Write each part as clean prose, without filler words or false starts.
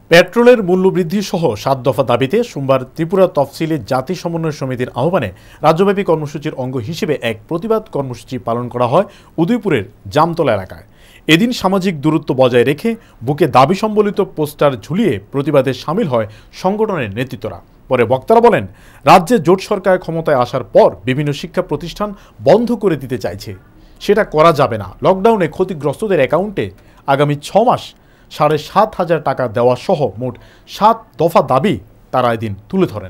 পেট্রোলের মূল্যবৃদ্ধি সহ ৭ দফা দাবিতে সোমবার ত্রিপুরা তফসিলি জাতি সমন্বয় সমিতির আহ্বানে রাজ্যব্যাপী কর্মসূচির অঙ্গ হিসেবে এক প্রতিবাদ কর্মসূচি পালন করা হয় উদয়পুরের জামতলা এলাকায়। এদিন সামাজিক দূরত্ব বজায় রেখে বুকে দাবি সম্বলিত পোস্টার ঝুলিয়ে প্রতিবাদে সামিল হয় সংগঠনের নেতৃত্বরা। পরে বক্তারা বলেন, রাজ্যে জোট সরকার ক্ষমতায় আসার পর বিভিন্ন শিক্ষা প্রতিষ্ঠান বন্ধ করে দিতে চাইছে, সেটা করা যাবে না। লকডাউনে ক্ষতিগ্রস্তদের অ্যাকাউন্টে আগামী 6 মাস 7,500 টাকা দেওয়া সহ মোট 7 দফা দাবি তারা এদিন তুলে ধরেন।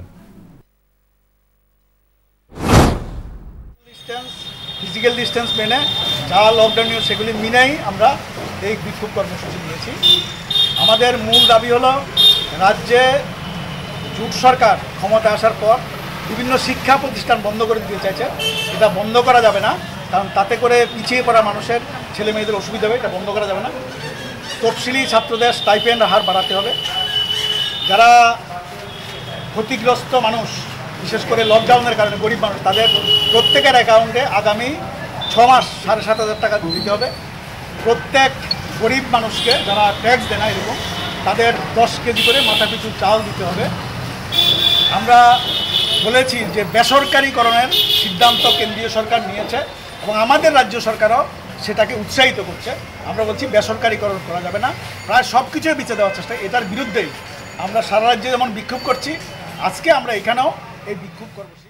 ফিজিক্যাল ডিস্টেন্স মেনে যা লকডাউন নিয়ে সেগুলি মেনেই আমরা এই বিক্ষোভ কর্মসূচি নিয়েছি। আমাদের মূল দাবি হলো, রাজ্যে জোট সরকার ক্ষমতায় আসার পর বিভিন্ন শিক্ষা প্রতিষ্ঠান বন্ধ করে দিতে চাইছে। এটা বন্ধ করা যাবে না, কারণ তাতে করে পিছিয়ে পড়া মানুষের ছেলে মেয়েদের অসুবিধা হবে। এটা বন্ধ করা যাবে না। তফসিলি ছাত্রদের স্টাইপেন্ড হার বাড়াতে হবে। যারা ক্ষতিগ্রস্ত মানুষ, বিশেষ করে লকডাউনের কারণে গরিব মানুষ, তাদের প্রত্যেকের অ্যাকাউন্টে আগামী 6 মাস 7,500 টাকা দিতে হবে। প্রত্যেক গরিব মানুষকে যারা ট্যাক্স দেয় না এরকম, তাদের 10 কেজি করে মাথাপিছু চাল দিতে হবে। আমরা বলেছি যে বেসরকারিকরণের সিদ্ধান্ত কেন্দ্রীয় সরকার নিয়েছে এবং আমাদের রাজ্য সরকারও সেটাকে উৎসাহিত করছে। আমরা বলছি বেসরকারিকরণ করা যাবে না, প্রায় সব কিছুই বিছে দেওয়ার চেষ্টা। এটার বিরুদ্ধেই আমরা সারা রাজ্যে যেমন বিক্ষোভ করছি, আজকে আমরা এখানেও এই বিক্ষোভ করব।